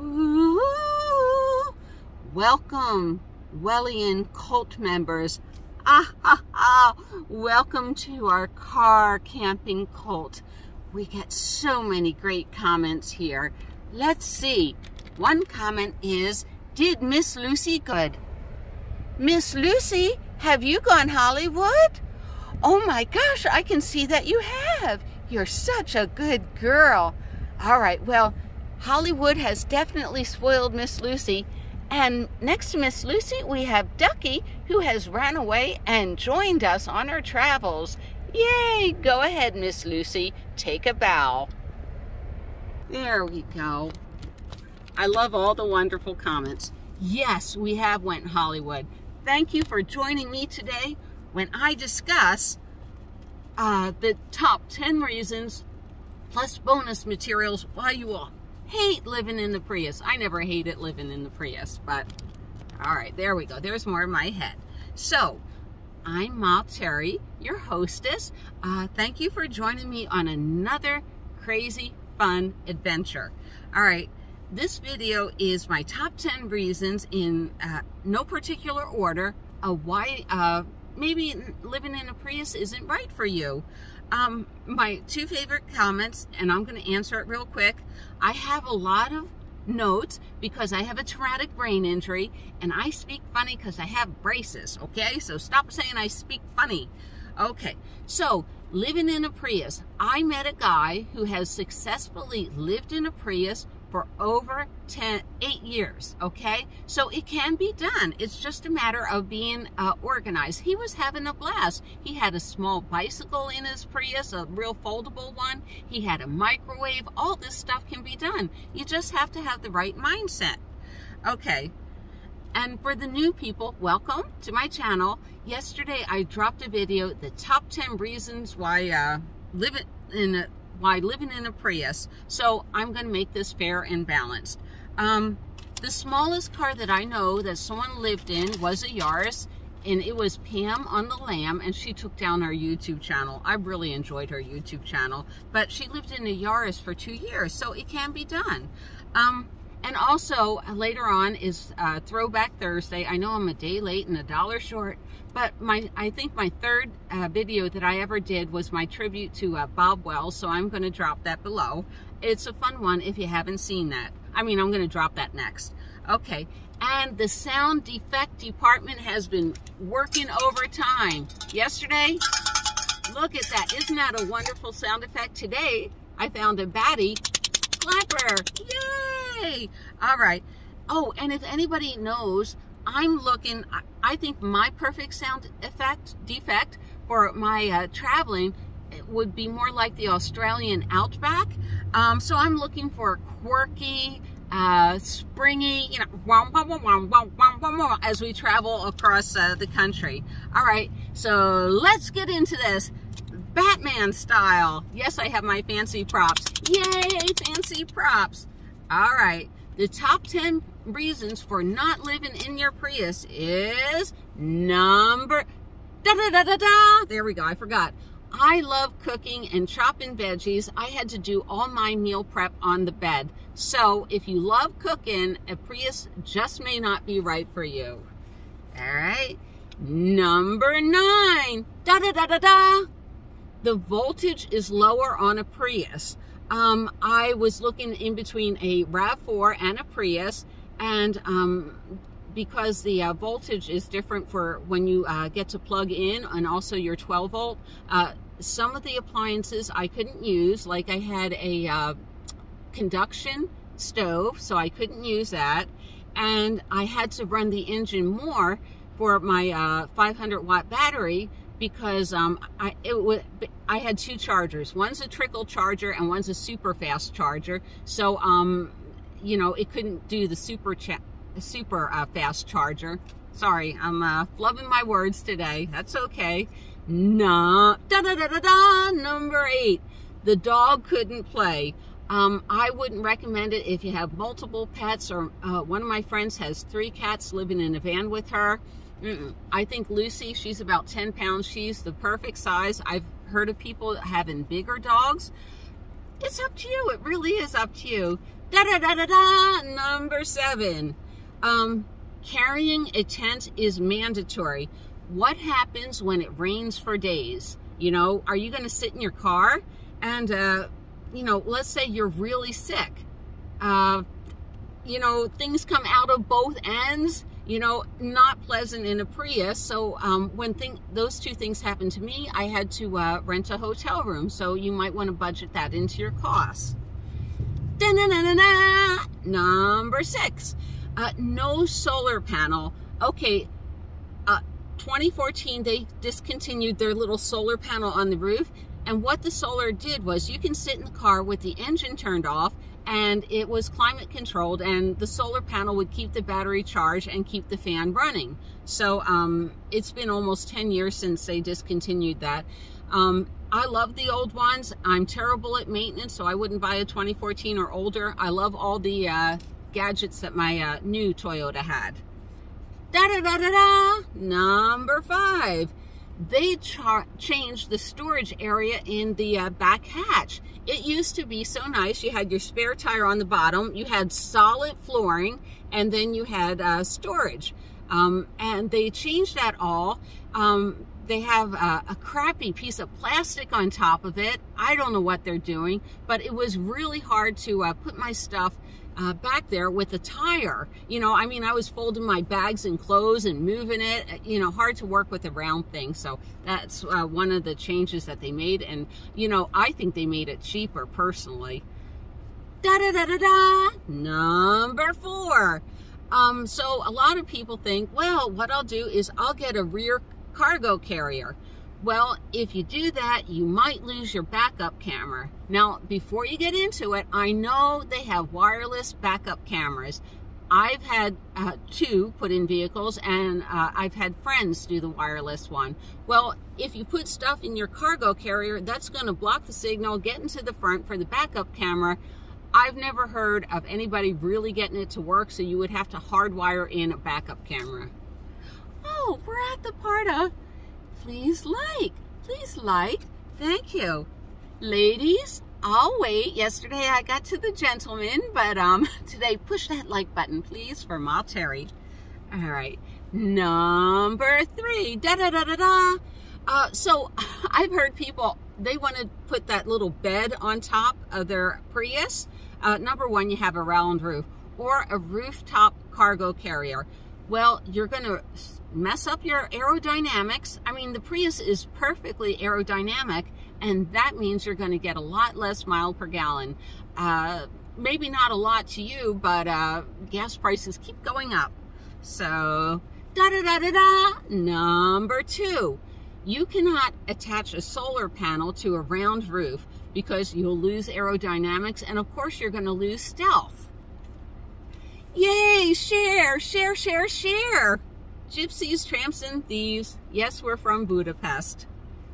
Ooh, welcome, Wellian cult members. Welcome to our car camping cult. We get so many great comments here. Let's see. One comment is, did Miss Lucy good? Miss Lucy, have you gone Hollywood? Oh my gosh, I can see that you have. You're such a good girl. All right, well, Hollywood has definitely spoiled Miss Lucy. And next to Miss Lucy, we have Ducky, who has ran away and joined us on our travels. Yay! Go ahead, Miss Lucy. Take a bow. There we go. I love all the wonderful comments. Yes, we have went Hollywood. Thank you for joining me today when I discuss the top 10 reasons plus bonus materials why you will hate living in the Prius. I never hated living in the Prius, but all right, there we go. There's more in my head. So, I'm Ma Terry, your hostess. Thank you for joining me on another crazy, fun adventure. All right, this video is my top 10 reasons in no particular order of why maybe living in a Prius isn't right for you. My two favorite comments, and I'm going to answer it real quick. I have a lot of notes because I have a traumatic brain injury and I speak funny because I have braces, okay? So stop saying I speak funny. Okay, so living in a Prius. I met a guy who has successfully lived in a Prius for over 8 years, okay? So it can be done. It's just a matter of being organized. He was having a blast. He had a small bicycle in his Prius, a real foldable one. He had a microwave. All this stuff can be done. You just have to have the right mindset. Okay, and for the new people, welcome to my channel. Yesterday, I dropped a video, the top 10 reasons why living in a Prius. So I'm going to make this fair and balanced. The smallest car that I know that someone lived in was a Yaris, and it was Pam on the Lam, and she took down our YouTube channel. I really enjoyed her YouTube channel, but she lived in a Yaris for 2 years, so it can be done. And also, later on is Throwback Thursday. I know I'm a day late and $1 short, but I think my third video that I ever did was my tribute to Bob Wells, so I'm going to drop that below. It's a fun one if you haven't seen that. I mean, I'm going to drop that next. Okay, and the sound defect department has been working overtime. Yesterday, look at that. Isn't that a wonderful sound effect? Today, I found a baddie clapper. Yay! All right. Oh, and if anybody knows, I'm looking, I think my perfect sound defect for my traveling would be more like the Australian Outback. So I'm looking for quirky, springy, you know, as we travel across the country. All right, so let's get into this. Batman style. Yes, I have my fancy props. Yay, fancy props. All right, the top 10 reasons for not living in your Prius is number there we go, I forgot. I love cooking and chopping veggies. I had to do all my meal prep on the bed. So if you love cooking, a Prius just may not be right for you. All right, number 9 the voltage is lower on a Prius. I was looking in between a RAV4 and a Prius, and because the voltage is different for when you get to plug in, and also your 12 volt, some of the appliances I couldn't use, like I had a conduction stove, so I couldn't use that, and I had to run the engine more for my 500 watt battery, because I had 2 chargers. One's a trickle charger and one's a super fast charger. So, you know, it couldn't do the super fast charger. Sorry, I'm flubbing my words today. That's okay. Number 8, the dog couldn't play. I wouldn't recommend it if you have multiple pets, or one of my friends has 3 cats living in a van with her. I think Lucy, she's about 10 pounds. She's the perfect size. I've heard of people having bigger dogs. It's up to you. It really is up to you. Number 7. Carrying a tent is mandatory. What happens when it rains for days? You know, are you going to sit in your car? And, you know, let's say you're really sick. You know, things come out of both ends. You know, not pleasant in a Prius. So when those two things happened to me, I had to rent a hotel room. So you might want to budget that into your costs. Number 6, no solar panel. Okay, 2014, they discontinued their little solar panel on the roof. And what the solar did was you can sit in the car with the engine turned off, and it was climate controlled, and the solar panel would keep the battery charged and keep the fan running. So it's been almost 10 years since they discontinued that. I love the old ones. I'm terrible at maintenance, so I wouldn't buy a 2014 or older. I love all the gadgets that my new Toyota had. Number 5. They changed the storage area in the back hatch. It used to be so nice. You had your spare tire on the bottom, you had solid flooring, and then you had storage. And they changed that all. They have a crappy piece of plastic on top of it. I don't know what they're doing, but it was really hard to put my stuff back there with a tire. You know, I mean, I was folding my bags and clothes and moving it. You know, hard to work with a round thing. So that's one of the changes that they made. And, you know, I think they made it cheaper personally. Number 4. So a lot of people think, well, what I'll do is I'll get a rear cargo carrier. Well, if you do that, you might lose your backup camera. Now, before you get into it, I know they have wireless backup cameras. I've had 2 put in vehicles, and I've had friends do the wireless one. Well, if you put stuff in your cargo carrier, that's going to block the signal, get into the front for the backup camera. I've never heard of anybody really getting it to work, so you would have to hardwire in a backup camera. Oh, we're at the part of please like, thank you. Ladies, I'll wait. Yesterday I got to the gentleman, but today push that like button, please, for Ma Terry. All right, number 3, so I've heard people, they want to put that little bed on top of their Prius. Number 1, you have a round roof or a rooftop cargo carrier. Well, you're going to mess up your aerodynamics. I mean, the Prius is perfectly aerodynamic, and that means you're going to get a lot less mile per gallon. Maybe not a lot to you, but gas prices keep going up. So, Number 2, you cannot attach a solar panel to a round roof because you'll lose aerodynamics, and of course you're going to lose stealth. Yay, share. Gypsies, tramps, and thieves. Yes, we're from Budapest.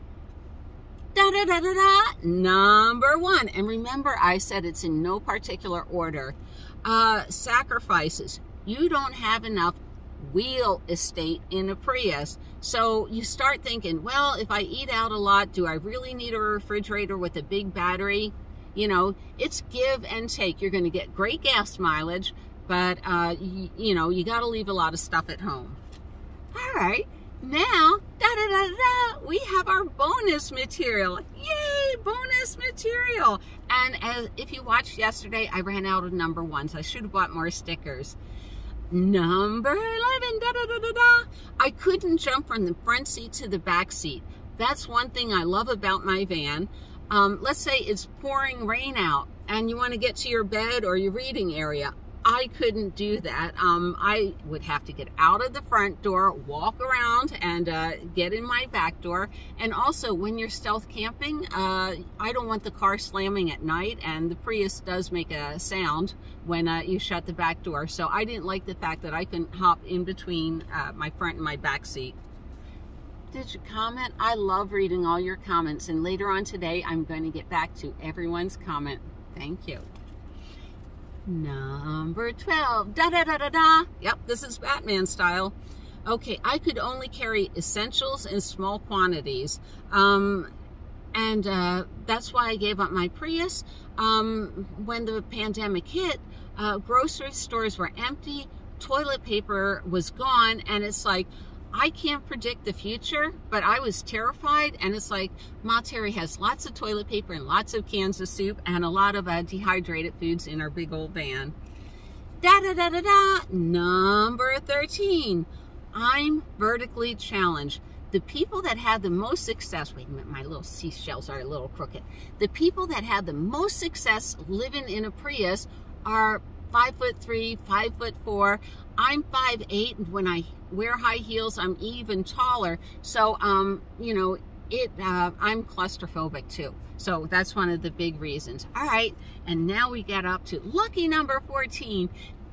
Number 1, and remember I said it's in no particular order. Sacrifices. You don't have enough wheel estate in a Prius. So you start thinking, well, if I eat out a lot, do I really need a refrigerator with a big battery? You know, it's give and take. You're going to get great gas mileage, but, you know, you got to leave a lot of stuff at home. All right, now, we have our bonus material. Yay, bonus material. And as if you watched yesterday, I ran out of number 1, so I should have bought more stickers. Number 11, I couldn't jump from the front seat to the back seat. That's one thing I love about my van. Let's say it's pouring rain out and you want to get to your bed or your reading area. I couldn't do that. I would have to get out of the front door, walk around, and get in my back door. And also, when you're stealth camping, I don't want the car slamming at night, and the Prius does make a sound when you shut the back door. So I didn't like the fact that I couldn't hop in between my front and my back seat. Did you comment? I love reading all your comments, and later on today, I'm going to get back to everyone's comment. Thank you. Number 12, Yep, this is Batman style. Okay, I could only carry essentials in small quantities. And that's why I gave up my Prius. when the pandemic hit, grocery stores were empty, toilet paper was gone, and it's like, I can't predict the future, but I was terrified. And it's like, Ma Terry has lots of toilet paper and lots of cans of soup and a lot of dehydrated foods in our big old van. Number 13, I'm vertically challenged. The people that had the most success, wait a minute, my little seashells are a little crooked. The people that had the most success living in a Prius are 5'3", 5'4". I'm 5'8", and when I wear high heels, I'm even taller. So, you know, I'm claustrophobic too. So that's one of the big reasons. All right, and now we get up to lucky number 14.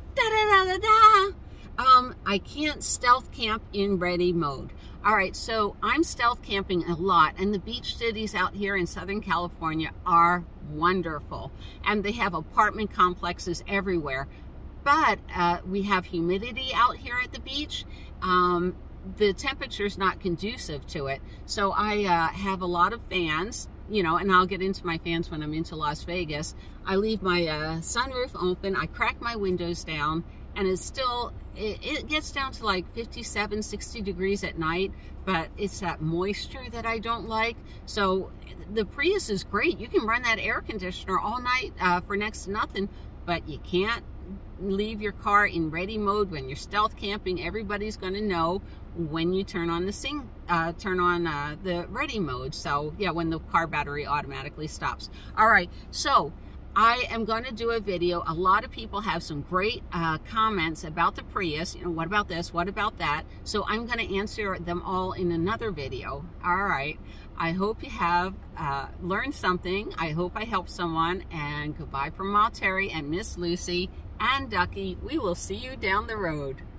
I can't stealth camp in ready mode. All right, so I'm stealth camping a lot, and the beach cities out here in Southern California are wonderful, and they have apartment complexes everywhere. But we have humidity out here at the beach. The temperature's not conducive to it. So I have a lot of fans, you know, and I'll get into my fans when I'm into Las Vegas. I leave my sunroof open, I crack my windows down, and it's still, it gets down to like 57, 60 degrees at night, but it's that moisture that I don't like. So the Prius is great. You can run that air conditioner all night for next to nothing, but you can't leave your car in ready mode when you're stealth camping. Everybody's going to know when you turn on the ready mode. So yeah, when the car battery automatically stops. All right, so I am going to do a video. A lot of people have some great comments about the Prius. You know, what about this? What about that? So I'm going to answer them all in another video. All right. I hope you have learned something. I hope I helped someone. And goodbye from Ma Terry and Miss Lucy and Ducky. We will see you down the road.